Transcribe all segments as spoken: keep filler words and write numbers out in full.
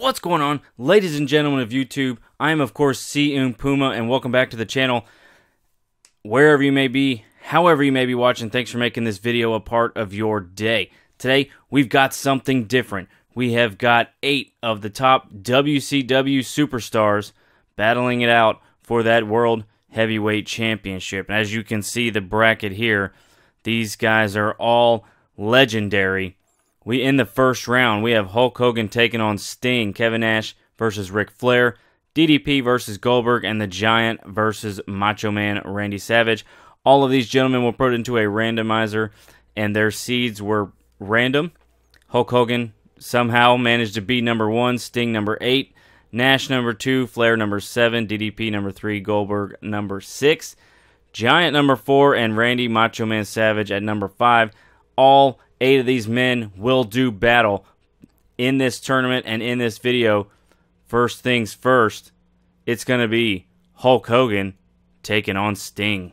What's going on, ladies and gentlemen of YouTube? I am, of course, C-Un Puma, and welcome back to the channel. Wherever you may be, however you may be watching, thanks for making this video a part of your day. Today, we've got something different. We have got eight of the top W C W superstars battling it out for that World Heavyweight Championship. And as you can see the bracket here, these guys are all legendary. We in the first round, we have Hulk Hogan taking on Sting, Kevin Nash versus Ric Flair, D D P versus Goldberg, and The Giant versus Macho Man Randy Savage. All of these gentlemen were put into a randomizer, and their seeds were random. Hulk Hogan somehow managed to be number one, Sting number eight, Nash number two, Flair number seven, D D P number three, Goldberg number six, Giant number four, and Randy Macho Man Savage at number five. All eight of these men will do battle in this tournament and in this video. First things first, it's going to be Hulk Hogan taking on Sting.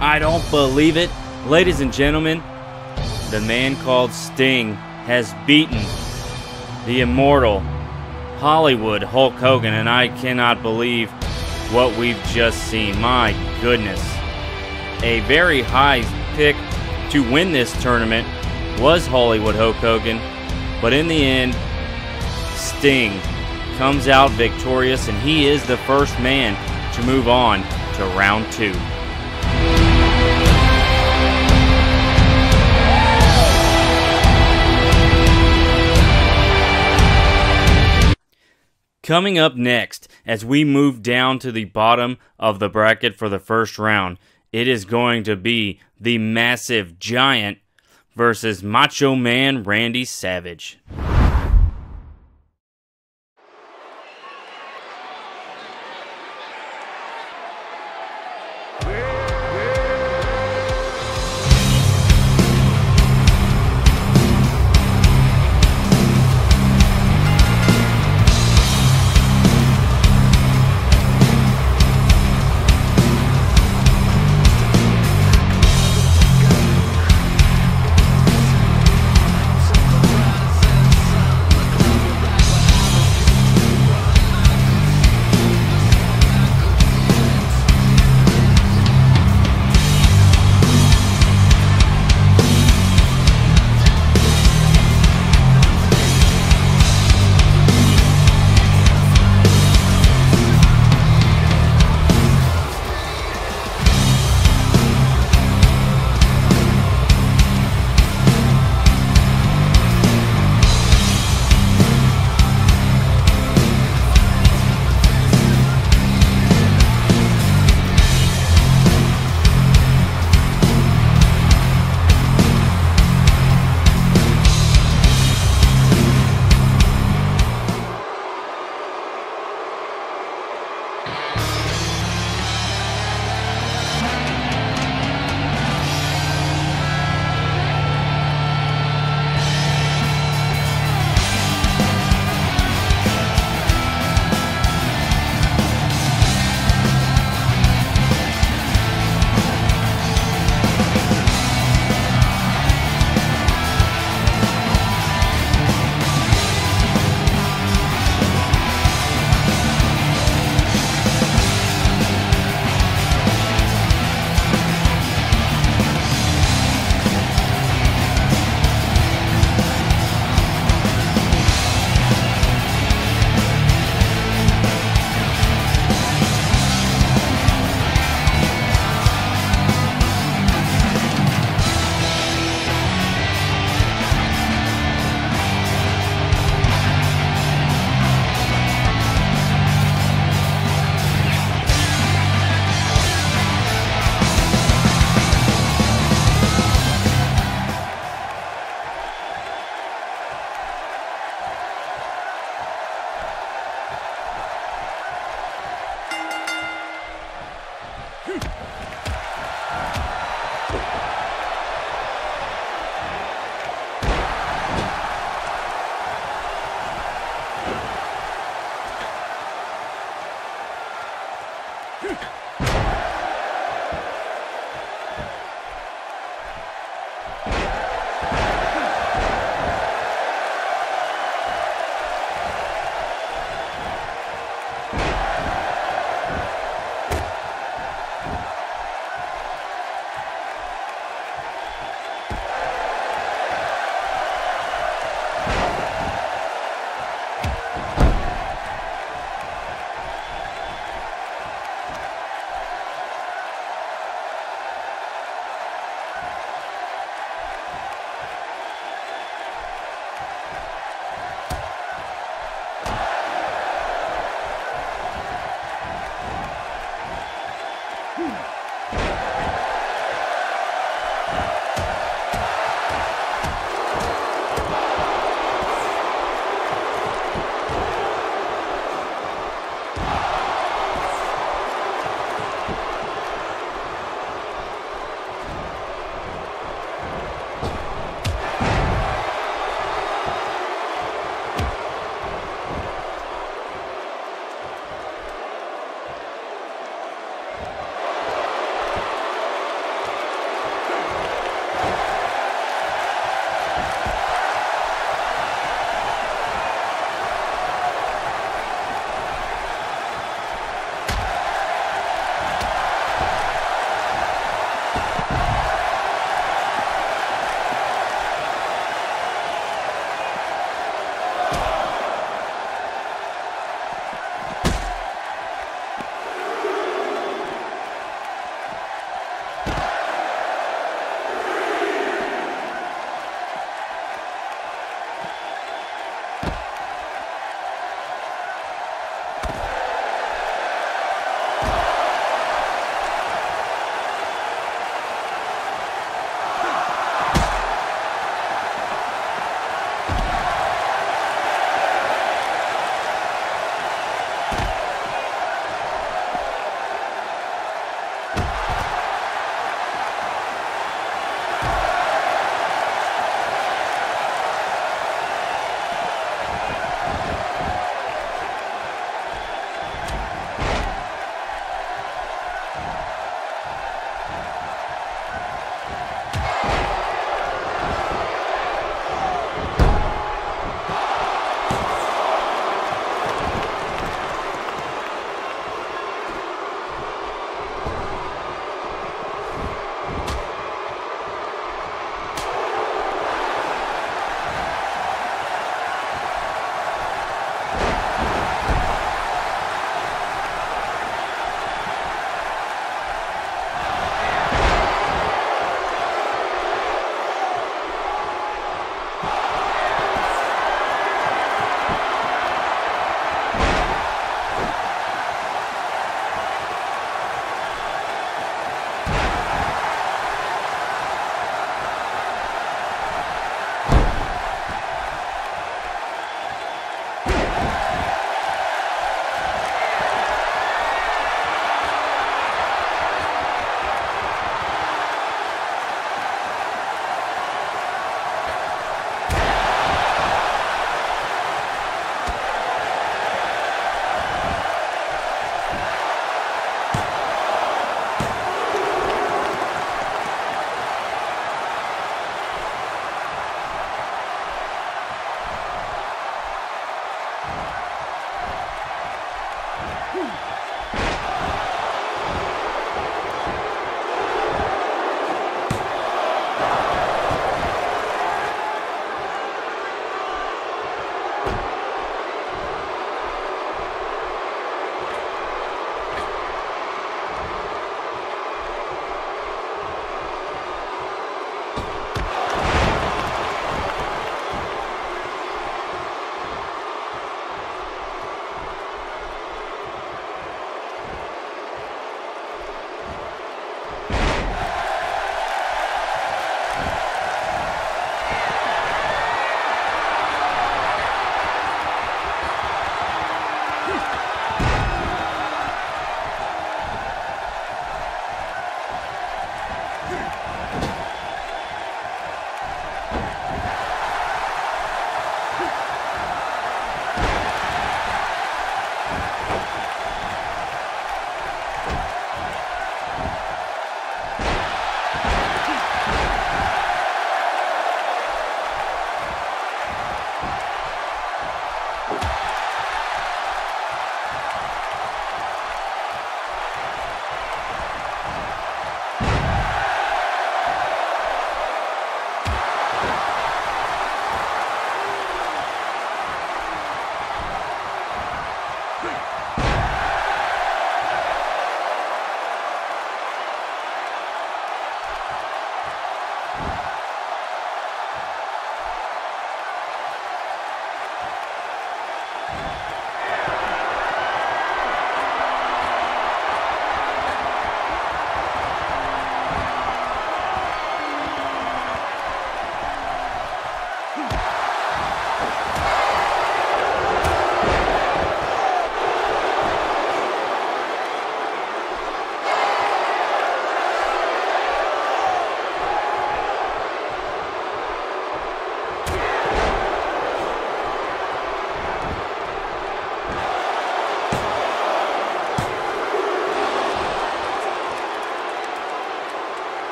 I don't believe it. Ladies and gentlemen, the man called Sting has beaten the immortal Hollywood Hulk Hogan, and I cannot believe what we've just seen. My goodness. A very high pick to win this tournament was Hollywood Hulk Hogan, but in the end, Sting comes out victorious, and he is the first man to move on to round two. Coming up next, as we move down to the bottom of the bracket for the first round, it is going to be the Massive Giant versus Macho Man Randy Savage.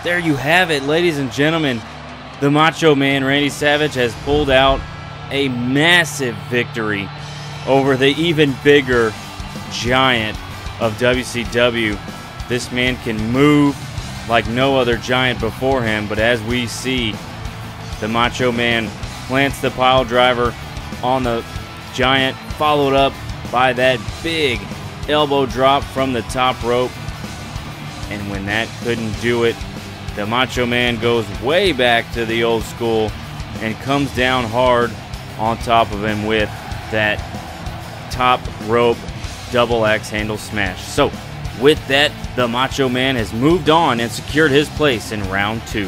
there you have it, ladies and gentlemen. The Macho Man, Randy Savage, has pulled out a massive victory over the even bigger giant of W C W. This man can move like no other giant before him, but as we see, the Macho Man plants the pile driver on the giant, followed up by that big elbow drop from the top rope. And when that couldn't do it, the Macho Man goes way back to the old school and comes down hard on top of him with that top rope double axe handle smash. So with that, the Macho Man has moved on and secured his place in round two.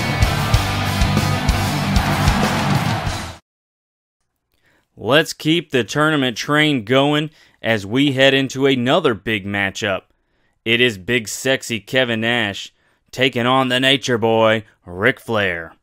Let's keep the tournament train going as we head into another big matchup. It is Big Sexy Kevin Nash taking on the Nature Boy, Ric Flair.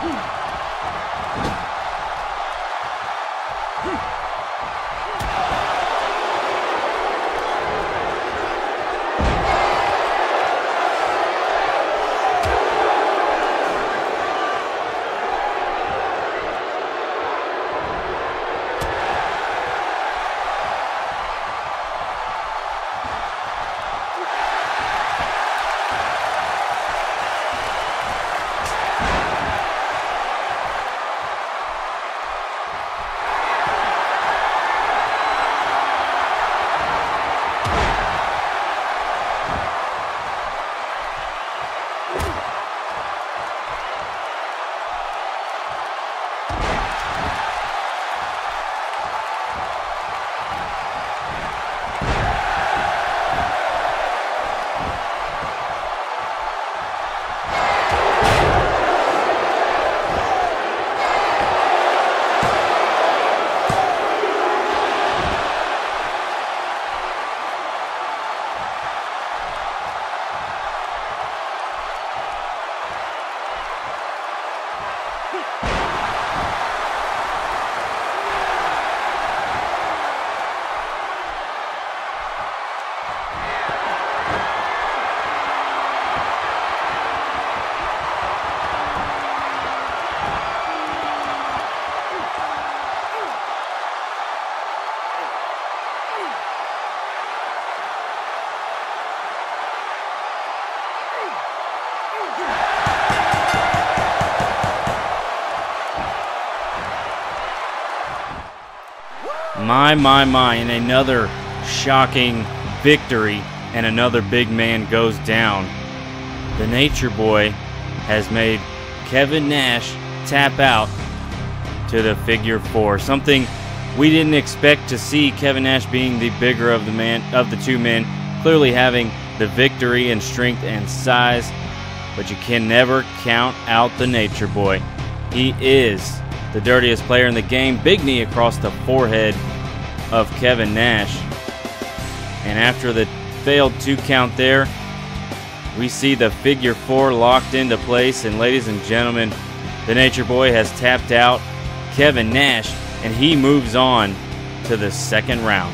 My, my, my, and another shocking victory, and another big man goes down. The Nature Boy has made Kevin Nash tap out to the figure four. Something we didn't expect to see, Kevin Nash being the bigger of the man of the two men, clearly having the victory in strength and size, but you can never count out the Nature Boy. He is the dirtiest player in the game. Big knee across the forehead of Kevin Nash. And after the failed two count there, we see the figure four locked into place. And ladies and gentlemen, the Nature Boy has tapped out Kevin Nash, and he moves on to the second round.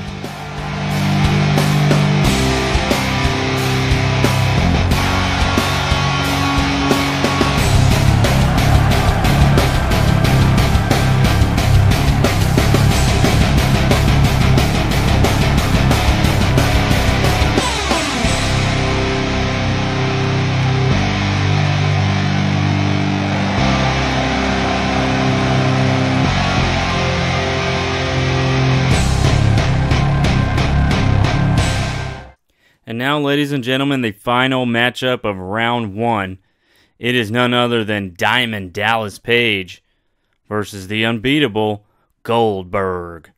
And now, ladies and gentlemen, the final matchup of round one. It is none other than Diamond Dallas Page versus the unbeatable Goldberg.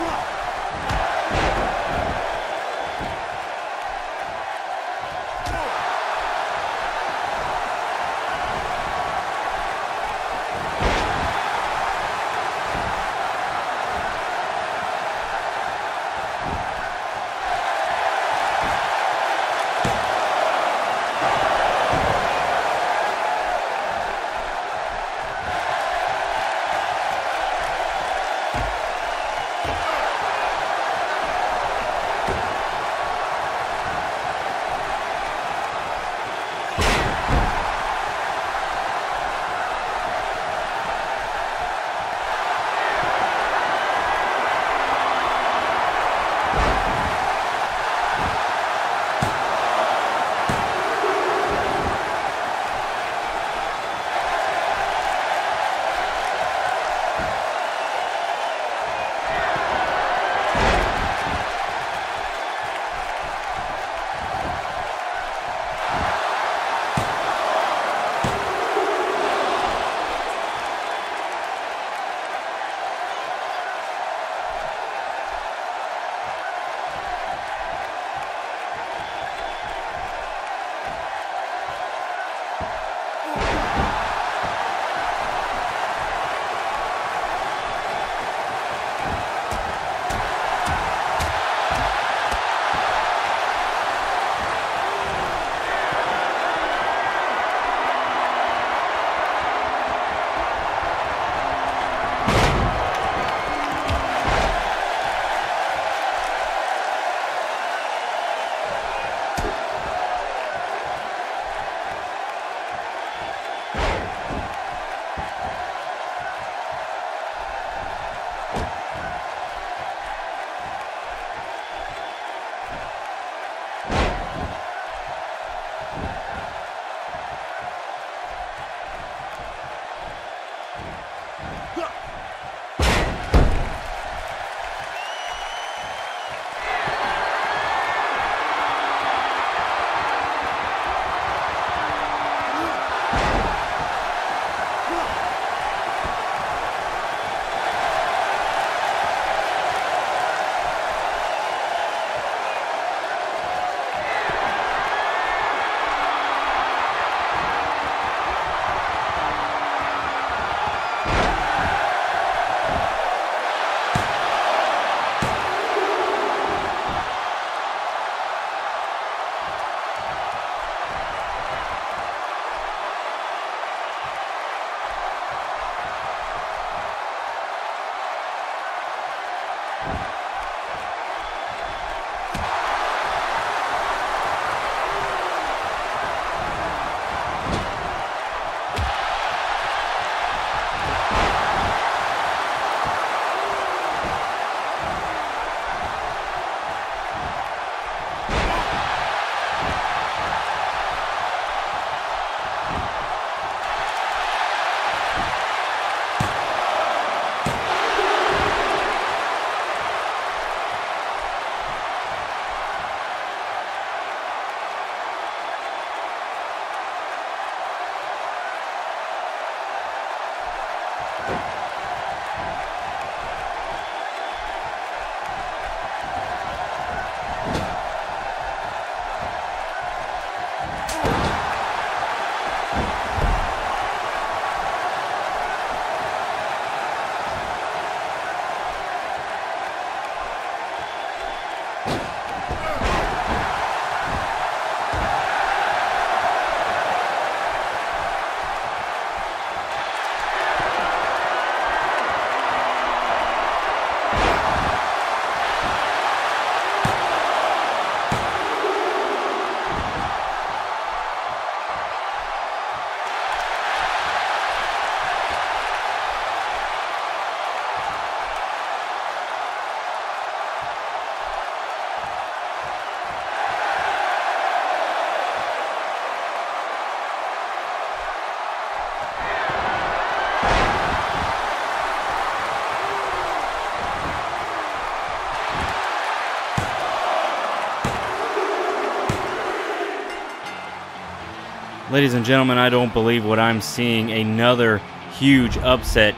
Ladies and gentlemen, I don't believe what I'm seeing. Another huge upset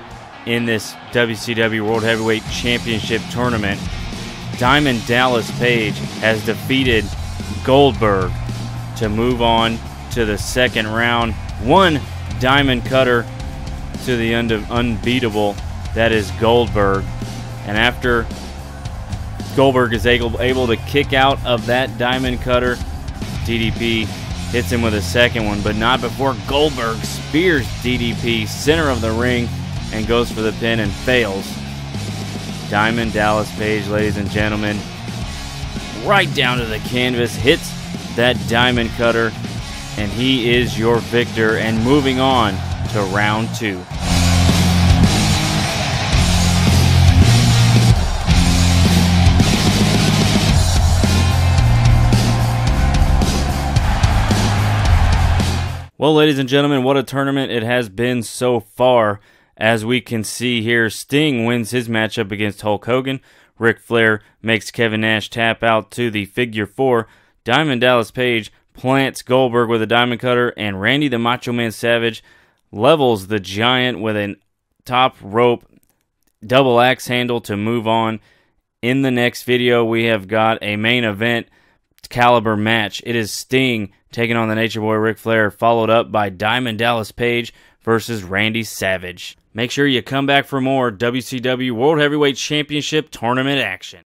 in this W C W World Heavyweight Championship tournament. Diamond Dallas Page has defeated Goldberg to move on to the second round. One diamond cutter to the unbeatable, that is Goldberg. And after Goldberg is able, able to kick out of that diamond cutter, D D P hits him with a second one, but not before Goldberg spears D D P center of the ring and goes for the pin and fails. Diamond Dallas Page, ladies and gentlemen, right down to the canvas, hits that diamond cutter, and he is your victor and moving on to round two. Well, ladies and gentlemen, what a tournament it has been so far. As we can see here, Sting wins his matchup against Hulk Hogan. Ric Flair makes Kevin Nash tap out to the figure four. Diamond Dallas Page plants Goldberg with a diamond cutter, and Randy the Macho Man Savage levels the Giant with a top rope double axe handle to move on. In the next video, we have got a main event caliber match. It is Sting taking on the Nature Boy Ric Flair, followed up by Diamond Dallas Page versus Randy Savage. Make sure you come back for more W C W World Heavyweight Championship Tournament action.